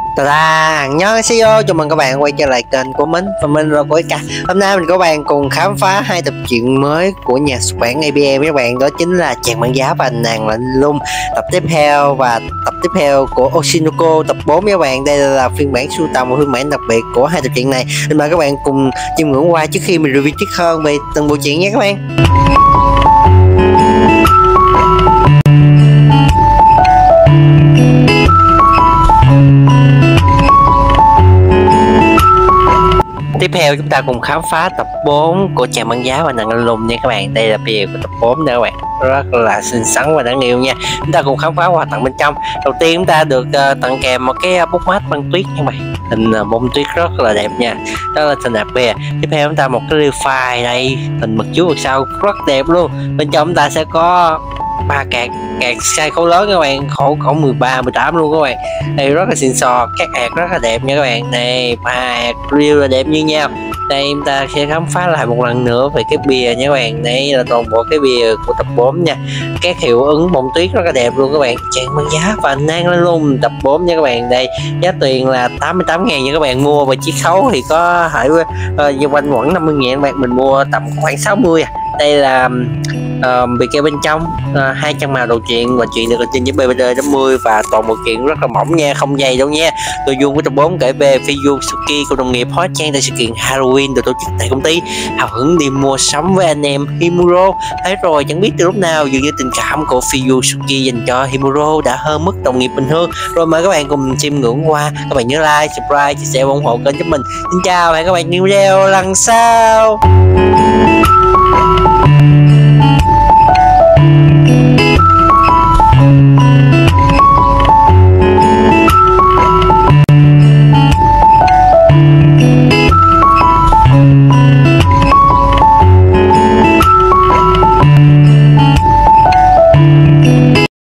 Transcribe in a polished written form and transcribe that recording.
Ta nhớ CEO, chào mừng các bạn quay trở lại kênh của mình và mình là Quái Ca. Hôm nay mình có bạn cùng khám phá hai tập truyện mới của nhà xuất bản ABM các bạn, đó chính là Chàng Băng Giá và Nàng Lạnh Lùng tập tiếp theo và tập tiếp theo của Oshinoko tập 4 các bạn. Đây là phiên bản sưu tầm và phiên bản đặc biệt của hai tập truyện này, nên mời các bạn cùng chiêm ngưỡng qua trước khi mình review tiếp hơn về từng bộ truyện nhé các bạn. Tiếp theo chúng ta cùng khám phá tập 4 của Chàng Băng Giá và Nàng Lạnh Lùng nha các bạn. Đây là bìa của tập 4 nha các bạn, rất là xinh xắn và đáng yêu nha. Chúng ta cùng khám phá quà tặng bên trong. Đầu tiên chúng ta được tặng kèm một cái bút mát băng tuyết nha các bạn, hình bông tuyết rất là đẹp nha, đó là hình hạt bìa. Tiếp theo chúng ta một cái ly phai đây, hình mực chú ở sau rất đẹp luôn. Bên trong chúng ta sẽ có 3 card size khối lớn các bạn, khổ 13 18 luôn các bạn. Đây rất là xịn sò, các hạt rất là đẹp nha các bạn. Đây 3 hạt real là đẹp như nhau. Đây chúng ta sẽ khám phá lại một lần nữa về cái bìa nha các bạn. Đây là toàn bộ cái bìa của tập 4 nha, các hiệu ứng bông tuyết rất là đẹp luôn các bạn. Chàng Băng Giá và Nàng Lạnh Lùng tập 4 nha các bạn. Đây giá tiền là 88.000 nha các bạn, mua và chiết khấu thì có thể quanh quẩn 50.000 các bạn, mình mua tầm khoảng 60 à. Đây là bị keo bên trong 200 màu đầu truyện và chuyện được trên với BBD80 và toàn bộ truyện rất là mỏng nha, không dày đâu nha. Nội dung của tập 4 kể về Fuyusuki, cô đồng nghiệp hóa trang tại sự kiện Halloween được tổ chức tại công ty, hào hứng đi mua sắm với anh em Himuro. Thế rồi chẳng biết từ lúc nào dường như tình cảm của Fuyusuki dành cho Himuro đã hơn mức đồng nghiệp bình thường. Rồi mời các bạn cùng chiêm ngưỡng qua. Các bạn nhớ like, subscribe, chia sẻ, ủng hộ kênh giúp mình. Xin chào, hẹn các bạn những video lần sau.